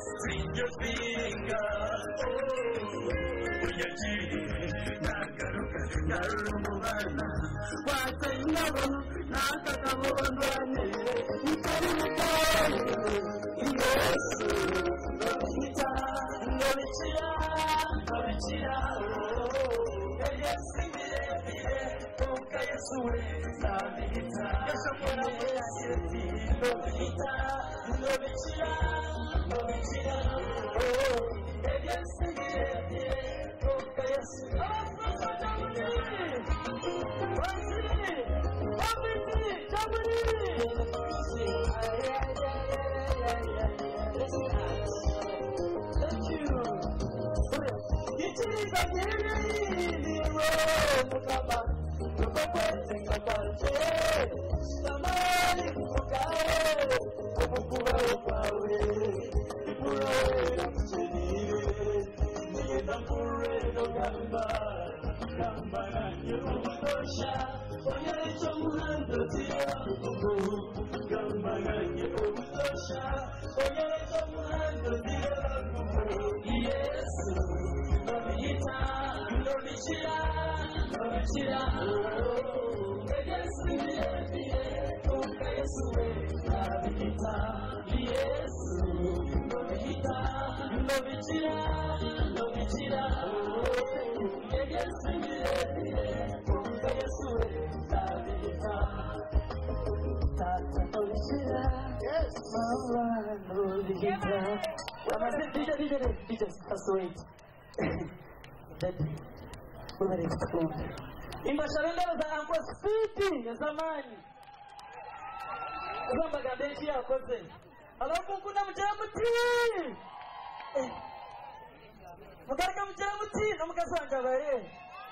sinjye pinga uyagiye nagaruka ngarura umubana watanyabo nakakabondwane utari mutoyi Yesu ngobita ngobikira ngobikira Yesu ngire kuka Yesu we sabita Yesu kora yasiti ngobita ngobikira ngobikira Yesu ngire kuka Yesu Imbasharenda za Uncle Speedy ya zamani Zamba benchi yakoze alafu kuna mjaramuti mukareka mjaramuti nomukasanga bare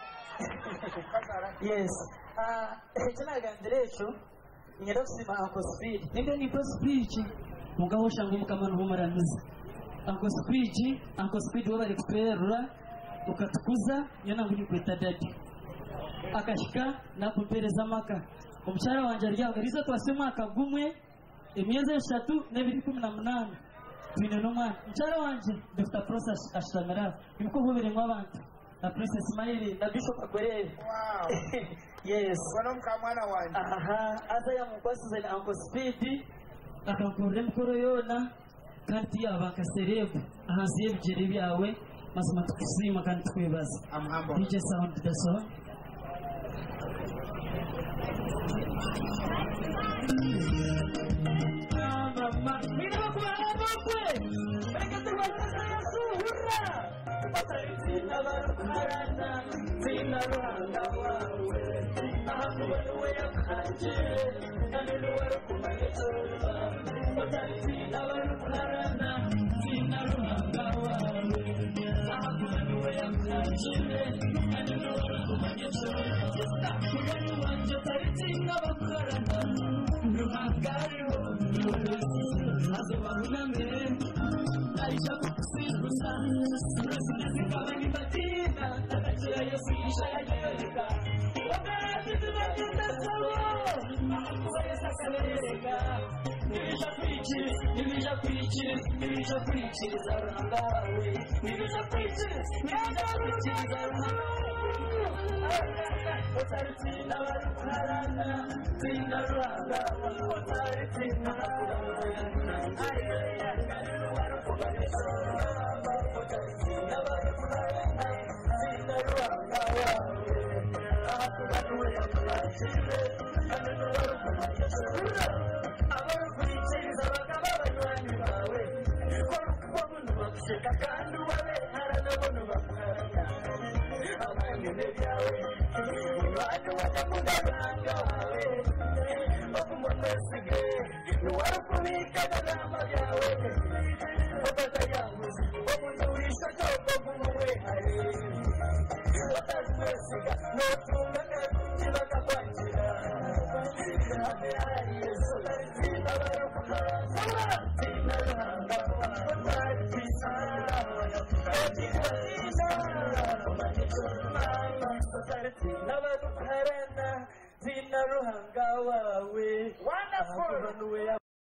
yes kinagandire nyero kusima Uncle Speedy ninde ni Speedy mugabo shangu mukamana humaranuza Uncle Speedy wabari kuperura ukatukuza nyana nguri kwita dadi akashika nakupereza maka umushara wanje ryagariza twasema akagumwe emyeze 3 n'ebiri18 twine n'umwana umushara wanje Dr. Process ashamira ibiko bubere nk'abantu na Princess Smile na Bishop Agwerere wow yes bano mkamwana wanje aza ya mukwasize na Uncle Speedy akakore mukoro yona kandi abakaserebu ahansi y'ibigere byawe masima tukisima kandi twibaza DJ sound the song mama mira kwa hapo venga tu wataka Yesu hurra patarina barukarana zina rwanda wawe ahantu wewe yakanje nani wari kumayetora patarina barukarana zina rwanda wawe ahantu wewe yakanje nani wari kumayetora kugani wanje patarina barukarana ruhangari azobahuname aisha kusirusa rusina kabani batina atakira Yesu ishayeleka wakati tunatinda sawa kwa saseleka nilisha preach zarangawe nilisha preach zarangawe otartina barukarana tina rwanda otartina Wonderful.